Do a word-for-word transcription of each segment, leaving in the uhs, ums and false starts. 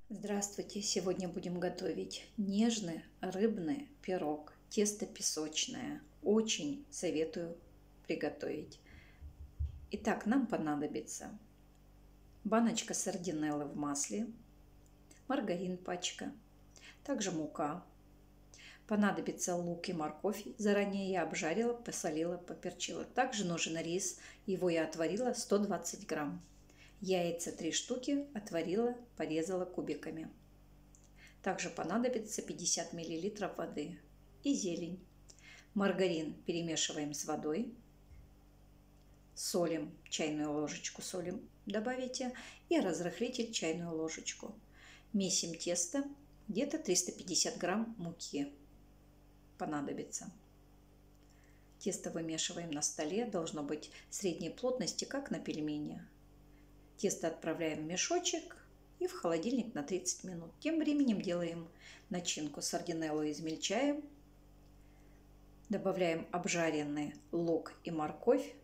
Здравствуйте! Сегодня будем готовить нежный рыбный пирог, тесто песочное. Очень советую приготовить. Итак, нам понадобится баночка сардинеллы в масле, маргарин пачка, также мука. Понадобится лук и морковь. Заранее я обжарила, посолила, поперчила. Также нужен рис. Его я отварила сто двадцать грамм. Яйца три штуки отварила, порезала кубиками. Также понадобится пятьдесят миллилитров воды и зелень. Маргарин перемешиваем с водой. Солим, чайную ложечку соли добавите и разрыхлитель чайную ложечку. Месим тесто, где-то триста пятьдесят грамм муки понадобится. Тесто вымешиваем на столе, должно быть средней плотности, как на пельмени. Тесто отправляем в мешочек и в холодильник на тридцать минут. Тем временем делаем начинку. Сардинеллу измельчаем, добавляем обжаренный лук и морковь,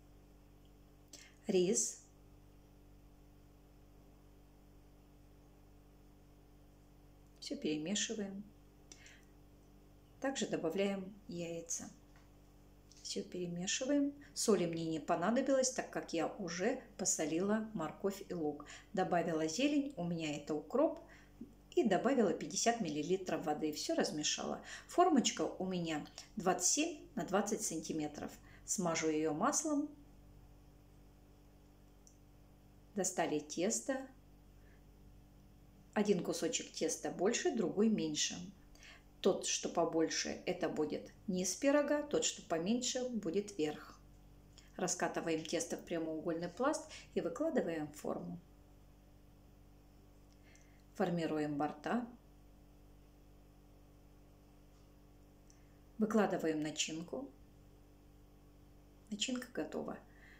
рис, все перемешиваем. Также добавляем яйца. Все перемешиваем. Соли мне не понадобилось, так как я уже посолила морковь и лук. Добавила зелень, у меня это укроп, и добавила пятьдесят миллилитров воды. Все размешала. Формочка у меня двадцать семь на двадцать сантиметров. Смажу ее маслом. Достали тесто. Один кусочек теста больше, другой меньше. Тот, что побольше, это будет низ пирога, тот, что поменьше, будет верх. Раскатываем тесто в прямоугольный пласт и выкладываем в форму. Формируем борта. Выкладываем начинку. Начинка готова.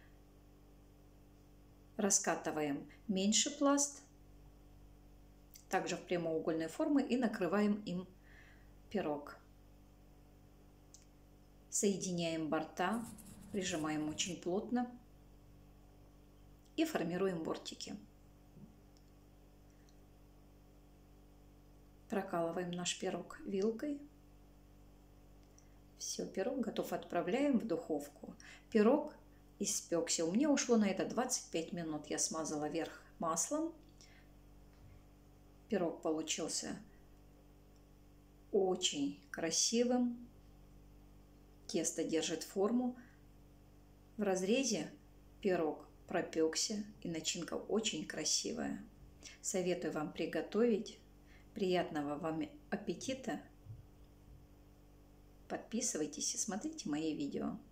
Раскатываем меньший пласт, также в прямоугольной формы, и накрываем им пирог. Соединяем борта, прижимаем очень плотно и формируем бортики. Прокалываем наш пирог вилкой. Все, пирог готов. Отправляем в духовку. Пирог испекся. У меня ушло на это двадцать пять минут. Я смазала верх маслом. Пирог получился очень красивым. Тесто держит форму. В разрезе пирог пропекся, и начинка очень красивая. Советую вам приготовить. Приятного вам аппетита. Подписывайтесь и смотрите мои видео.